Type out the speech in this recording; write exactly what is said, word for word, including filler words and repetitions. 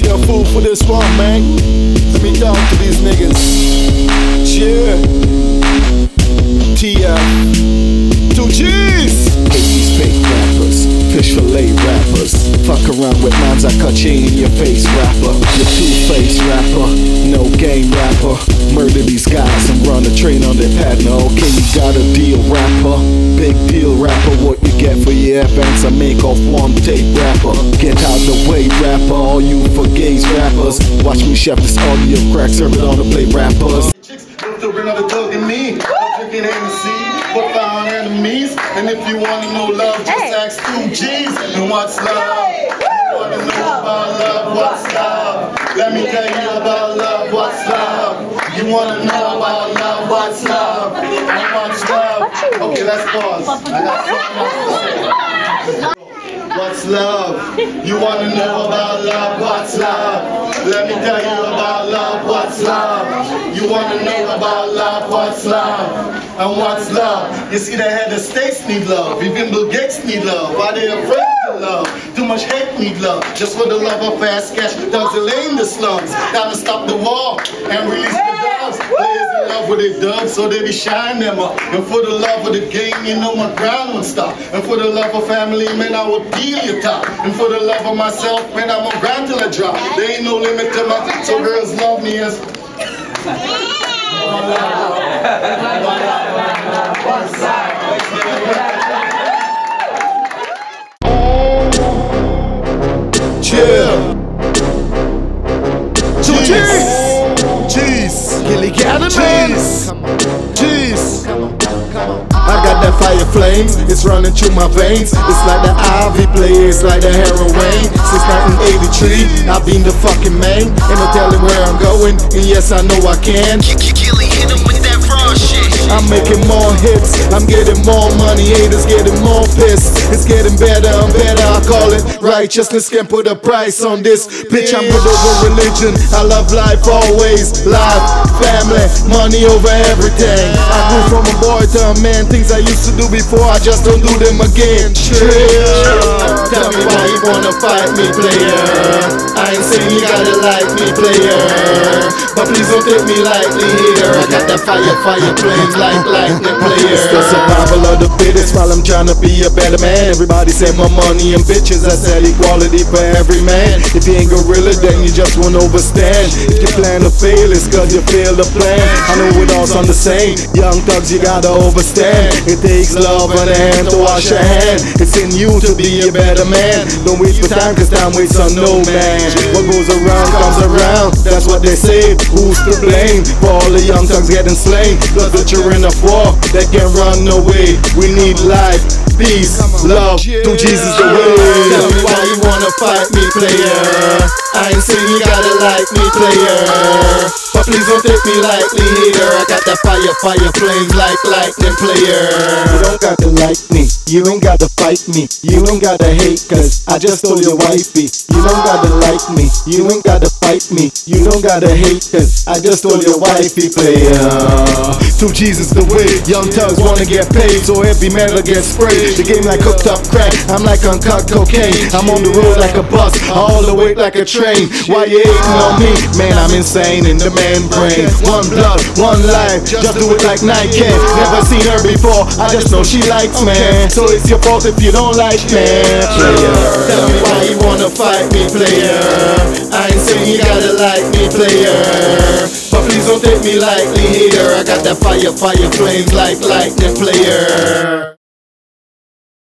See a fool for this one, man. Let me talk to these niggas. Yeah. T F. Two G's. Hate these fake rappers, fish fillet rappers. Fuck around with mines, I cut chain in your face rapper. You two-faced rapper, no game rapper. Murder these guys and run a train on their partner. Okay, you got a deal rapper, big deal rapper. What you get for your events I make off one tape rapper. Get out the way rapper, all you for gays rappers. Watch me chef this audio crack, serve it on the plate rappers. Chicks, to bring out the dog in me. I'm drinking Hennessy, but found enemies. And if you wanna know love, just hey. ask two G's. And what's love? Hey. You wanna know about love? What's love? Let me tell you about love. What's love? You wanna know about love? What's love? And what's love? Okay, let's pause. I got something else to say. What's love? You wanna know about love? What's love? Let me tell you about love. What's love? You wanna know about love? What's love? And what's love? You see, the head of states need love. Even Bill Gates need love. Why they afraid to love? Too much hate need love. Just for the love of fast cash, thugs are laying the slums. Down to stop the war and release the doves. Players in love with their dubs, so they be shying them up. And for the love of the game, you know my ground won't stop. And for the love of family, man, I will peel your top. And for the love of myself, man, I'm gonna grind till I drop. There ain't no limit to my, so girls love me as chill. Jeez, jeez, Gilly Academy. Jeez, I got that fire flames, it's running through my veins. It's like the Ivy play, it's like the heroin. Since nineteen eighty-three, I've been the fucking man. Ain't no telling where I'm going, and yes, I know I can. Gilly hit him with that raw shit. I'm making more hits, I'm getting more money, haters getting more pissed. It's getting better and better, I call it righteousness. Can't put a price on this, bitch, I'm good over religion. I love life always, life, family, money over everything. I grew from a boy to a man, things I used to do before, I just don't do them again. Chill. Tell me why you wanna fight me, player. I ain't saying you gotta like me, player, but please don't take me lightly here. I got that fire, fire flames like lightning, player. It's the survival of the fittest while I'm trying to be a better man. Everybody say my money and bitches, I said equality for every man. If you ain't gorilla, then you just won't overstand. If you plan to fail, it's cause you failed the plan. I know it all's on the same. Young thugs, you gotta overstand. It takes love and a hand to wash your hand. It's in you to be a better man. Don't waste your time, cause time waits on no man. What goes around comes around, that's what they say. Who's to blame for all the young thugs getting slain? Cause the children of war that can't run away. We need life, peace, love, to Jesus the way. Tell me why you wanna fight me, player. I ain't saying you gotta like me, player, but please don't take me lightly here. I got that fire, fire flames like lightning, player. You don't gotta like me, you ain't gotta fight me, you ain't gotta hate, cause I just stole your wifey. You don't gotta like me, you ain't gotta fight me, you don't gotta hate, cause I just stole your wifey, player. To Jesus the way, young thugs wanna get paid, so heavy metal gets sprayed. The game like cooked up crack, I'm like uncut cocaine. I'm on the road like a bus, all the way like a train. Why you hating on me? Man, I'm insane in the man brain. One blood, one life, just do it like Nike. Never seen her before, I just know she likes man. So it's your fault if you don't like man, player. Tell me why you wanna fight me, player. I ain't saying you gotta like me, player, but please don't take me lightly here. I got that fire, fire flames like lightning, player.